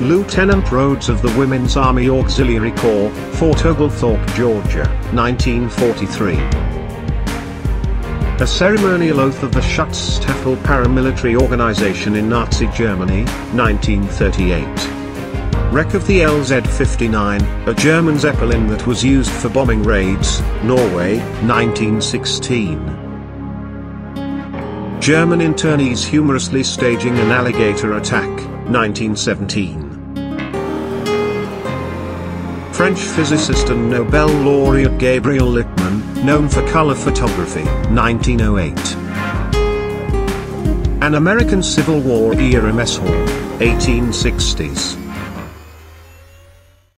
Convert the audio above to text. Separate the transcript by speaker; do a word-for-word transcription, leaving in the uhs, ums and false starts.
Speaker 1: Lieutenant Rhodes of the Women's Army Auxiliary Corps, Fort Oglethorpe, Georgia, nineteen forty-three. A ceremonial oath of the Schutzstaffel paramilitary organization in Nazi Germany, nineteen thirty-eight. Wreck of the L Z fifty-nine, a German Zeppelin that was used for bombing raids, Norway, nineteen sixteen. German internees humorously staging an alligator attack, nineteen seventeen. French physicist and Nobel laureate Gabriel Lippmann, known for color photography, nineteen oh eight. An American Civil War era mess hall, eighteen sixties.